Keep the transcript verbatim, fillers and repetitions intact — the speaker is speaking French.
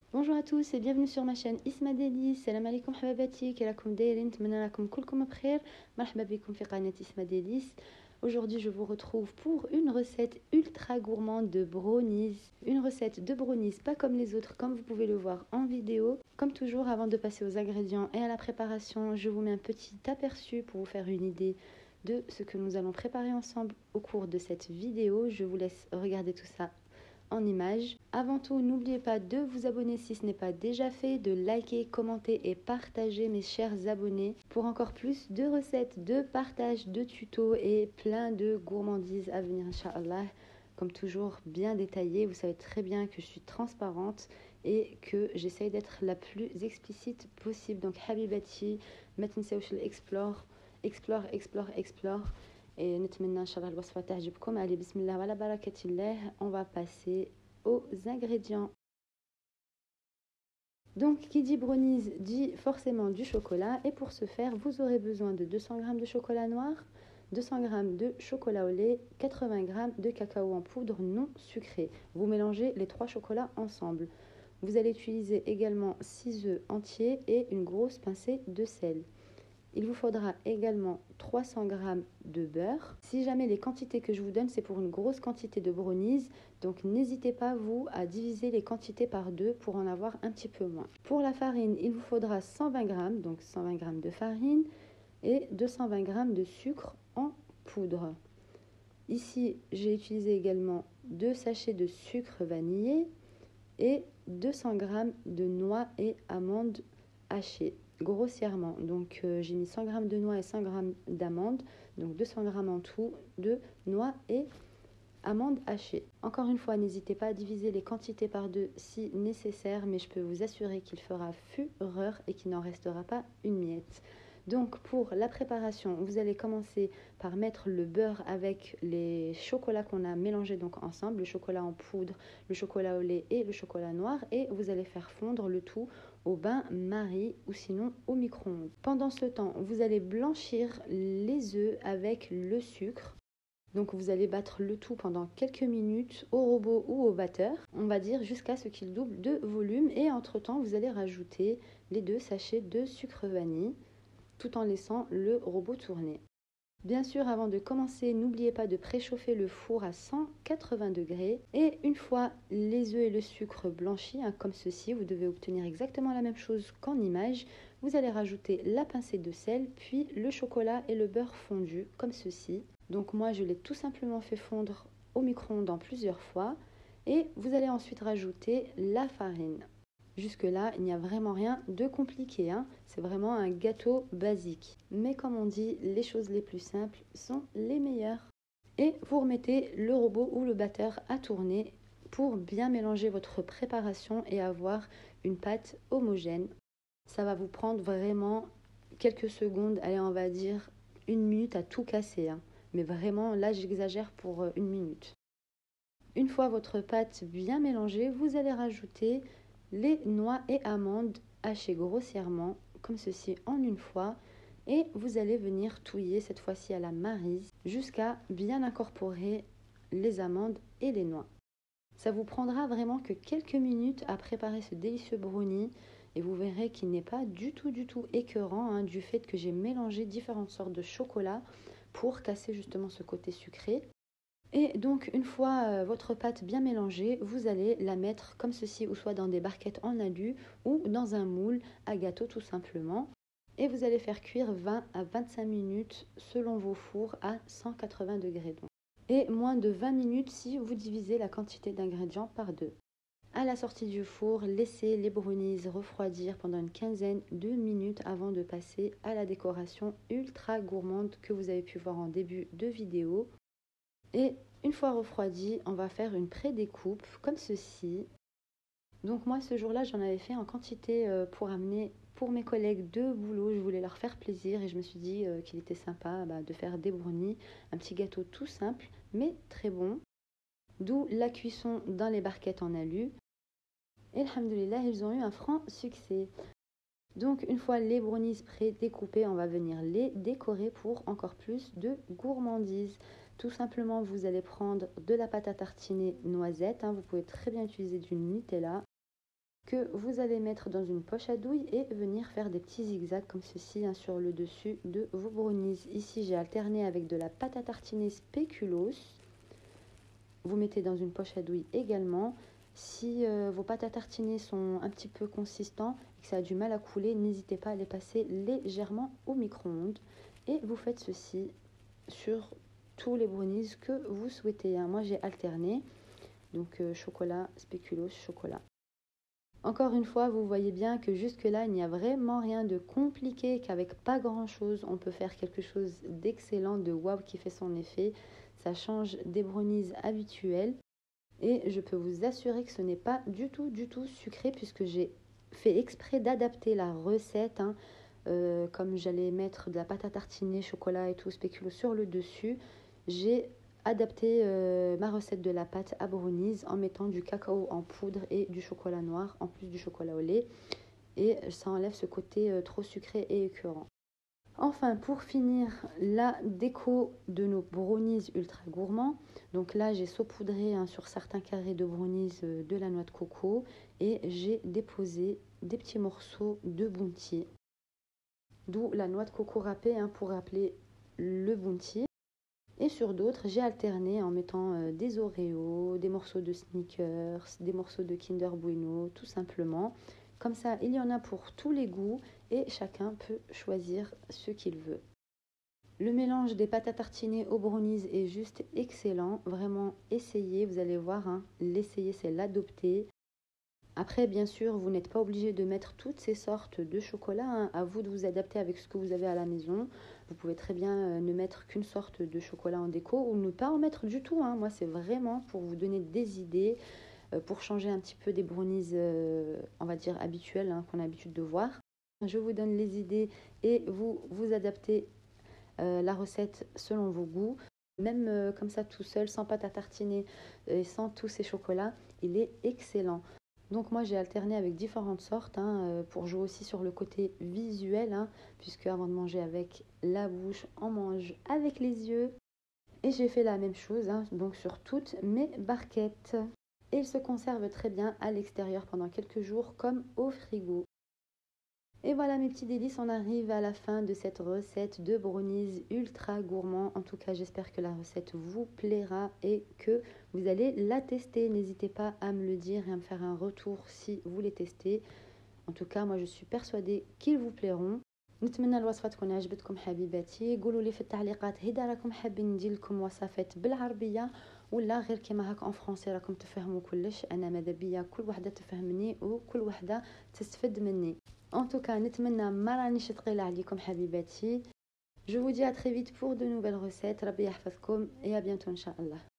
Bonjour à tous et bienvenue sur ma chaîne Isma Daily. Salam alaikum hababati, kelakum dairin, tmana lakum kulkum bkhair, marhaba bikum fi qanat Isma Daily. Aujourd'hui, je vous retrouve pour une recette ultra gourmande de brownies. Une recette de brownies pas comme les autres, comme vous pouvez le voir en vidéo. Comme toujours, avant de passer aux ingrédients et à la préparation, je vous mets un petit aperçu pour vous faire une idée de ce que nous allons préparer ensemble au cours de cette vidéo. Je vous laisse regarder tout ça en images. Avant tout, n'oubliez pas de vous abonner si ce n'est pas déjà fait, de liker, commenter et partager mes chers abonnés pour encore plus de recettes, de partage, de tutos et plein de gourmandises à venir, Inch'Allah. Comme toujours, bien détaillé. Vous savez très bien que je suis transparente et que j'essaye d'être la plus explicite possible. Donc, Habibati, Matin Social Explore, Explore, Explore, Explore. Et نتمنى ان شاء الله الوصفه تعجبكم. Allez, bismillah wala barakatillah, on va passer aux ingrédients. Donc qui dit brownies dit forcément du chocolat, et pour ce faire vous aurez besoin de deux cents grammes de chocolat noir, deux cents grammes de chocolat au lait, quatre-vingts grammes de cacao en poudre non sucré. Vous mélangez les trois chocolats ensemble. Vous allez utiliser également six œufs entiers et une grosse pincée de sel. Il vous faudra également trois cents grammes de beurre. Si jamais les quantités que je vous donne, c'est pour une grosse quantité de brownies, donc n'hésitez pas, vous, à diviser les quantités par deux pour en avoir un petit peu moins. Pour la farine, il vous faudra cent vingt grammes, donc cent vingt grammes de farine et deux cent vingt grammes de sucre en poudre. Ici, j'ai utilisé également deux sachets de sucre vanillé et deux cents grammes de noix et amandes hachées grossièrement. Donc euh, j'ai mis cent grammes de noix et cent grammes d'amandes, donc deux cents grammes en tout de noix et amandes hachées. Encore une fois, n'hésitez pas à diviser les quantités par deux si nécessaire, mais je peux vous assurer qu'il fera fureur et qu'il n'en restera pas une miette. Donc pour la préparation, vous allez commencer par mettre le beurre avec les chocolats qu'on a mélangés donc ensemble, le chocolat en poudre, le chocolat au lait et le chocolat noir, et vous allez faire fondre le tout au bain-marie ou sinon au micro-ondes. Pendant ce temps, vous allez blanchir les œufs avec le sucre. Donc vous allez battre le tout pendant quelques minutes au robot ou au batteur, on va dire jusqu'à ce qu'il double de volume, et entre-temps vous allez rajouter les deux sachets de sucre vanille tout en laissant le robot tourner. Bien sûr, avant de commencer, n'oubliez pas de préchauffer le four à cent quatre-vingts degrés, et une fois les œufs et le sucre blanchis, hein, comme ceci, vous devez obtenir exactement la même chose qu'en image. Vous allez rajouter la pincée de sel, puis le chocolat et le beurre fondu, comme ceci. Donc moi, je l'ai tout simplement fait fondre au micro-ondes en plusieurs fois, et vous allez ensuite rajouter la farine. Jusque-là, il n'y a vraiment rien de compliqué, hein. C'est vraiment un gâteau basique. Mais comme on dit, les choses les plus simples sont les meilleures. Et vous remettez le robot ou le batteur à tourner pour bien mélanger votre préparation et avoir une pâte homogène. Ça va vous prendre vraiment quelques secondes, allez, on va dire une minute à tout casser, hein. Mais vraiment, là, j'exagère pour une minute. Une fois votre pâte bien mélangée, vous allez rajouter les noix et amandes hachées grossièrement, comme ceci en une fois, et vous allez venir touiller cette fois-ci à la maryse jusqu'à bien incorporer les amandes et les noix. Ça vous prendra vraiment que quelques minutes à préparer ce délicieux brownie, et vous verrez qu'il n'est pas du tout du tout écœurant, hein, du fait que j'ai mélangé différentes sortes de chocolat pour casser justement ce côté sucré. Et donc une fois euh, votre pâte bien mélangée, vous allez la mettre comme ceci, ou soit dans des barquettes en alu ou dans un moule à gâteau tout simplement. Et vous allez faire cuire vingt à vingt-cinq minutes selon vos fours à cent quatre-vingts degrés. Donc. Et moins de vingt minutes si vous divisez la quantité d'ingrédients par deux. À la sortie du four, laissez les brownies refroidir pendant une quinzaine de minutes avant de passer à la décoration ultra gourmande que vous avez pu voir en début de vidéo. Et une fois refroidi, on va faire une pré-découpe comme ceci. Donc moi ce jour-là, j'en avais fait en quantité pour amener pour mes collègues de boulot. Je voulais leur faire plaisir et je me suis dit qu'il était sympa bah, de faire des brownies, un petit gâteau tout simple mais très bon. D'où la cuisson dans les barquettes en alu. Et alhamdoulilah, ils ont eu un franc succès. Donc une fois les brownies pré-découpés, on va venir les décorer pour encore plus de gourmandise. Tout simplement, vous allez prendre de la pâte à tartiner noisette, hein, vous pouvez très bien utiliser du Nutella. que vous allez mettre dans une poche à douille et venir faire des petits zigzags comme ceci hein, sur le dessus de vos brownies. Ici, j'ai alterné avec de la pâte à tartiner spéculoos. Vous mettez dans une poche à douille également. Si euh, vos pâtes à tartiner sont un petit peu consistants et que ça a du mal à couler, n'hésitez pas à les passer légèrement au micro-ondes. Et vous faites ceci sur tous les brownies que vous souhaitez. Hein. Moi, j'ai alterné. Donc, euh, chocolat, spéculoos, chocolat. Encore une fois, vous voyez bien que jusque-là, il n'y a vraiment rien de compliqué, qu'avec pas grand-chose, on peut faire quelque chose d'excellent, de waouh qui fait son effet. Ça change des brownies habituels. Et je peux vous assurer que ce n'est pas du tout, du tout sucré puisque j'ai fait exprès d'adapter la recette. Hein, euh, comme j'allais mettre de la pâte à tartiner, chocolat et tout, spéculoos sur le dessus, j'ai adapté euh, ma recette de la pâte à brownies en mettant du cacao en poudre et du chocolat noir en plus du chocolat au lait. Et ça enlève ce côté euh, trop sucré et écœurant. Enfin, pour finir, la déco de nos brownies ultra gourmands. Donc là, j'ai saupoudré hein, sur certains carrés de brownies euh, de la noix de coco et j'ai déposé des petits morceaux de bounty. D'où la noix de coco râpée hein, pour rappeler le bounty. Et sur d'autres, j'ai alterné en mettant euh, des Oreos, des morceaux de Snickers, des morceaux de Kinder Bueno, tout simplement. Comme ça, il y en a pour tous les goûts et chacun peut choisir ce qu'il veut. Le mélange des pâtes à tartiner aux brownies est juste excellent. Vraiment, essayez, vous allez voir, hein, l'essayer, c'est l'adopter. Après, bien sûr, vous n'êtes pas obligé de mettre toutes ces sortes de chocolat. Hein. À vous de vous adapter avec ce que vous avez à la maison. Vous pouvez très bien euh, ne mettre qu'une sorte de chocolat en déco ou ne pas en mettre du tout. Hein. Moi, c'est vraiment pour vous donner des idées, euh, pour changer un petit peu des brownies, euh, on va dire, habituels hein, qu'on a l'habitude de voir. Je vous donne les idées et vous vous adaptez euh, la recette selon vos goûts. Même euh, comme ça, tout seul, sans pâte à tartiner et sans tous ces chocolats, il est excellent. Donc moi j'ai alterné avec différentes sortes hein, pour jouer aussi sur le côté visuel, hein, puisque avant de manger avec la bouche, on mange avec les yeux. Et j'ai fait la même chose hein, donc sur toutes mes barquettes. Et ils se conservent très bien à l'extérieur pendant quelques jours comme au frigo. Et voilà mes petits délices, on arrive à la fin de cette recette de brownies ultra gourmand. En tout cas, j'espère que la recette vous plaira et que vous allez la tester. N'hésitez pas à me le dire et à me faire un retour si vous les testez. En tout cas, moi je suis persuadée qu'ils vous plairont. نتمنى الوصفه تكون عجبتكم حبيباتي. قولوا لي في التعليقات هيدا راكم حابين ندير لكم وصفات بالعربيه ولا غير كيما هاك اون فرونسي راكم تفهموا كلش. انا ماذا بيا كل وحده تفهمني وكل وحده تستفد مني. En tout cas, نتمنى ما رانيش ثقيله عليكم حبيباتي. Je vous dis à très vite pour de nouvelles recettes. ربي يحفظكم et à bientôt إن شاء الله.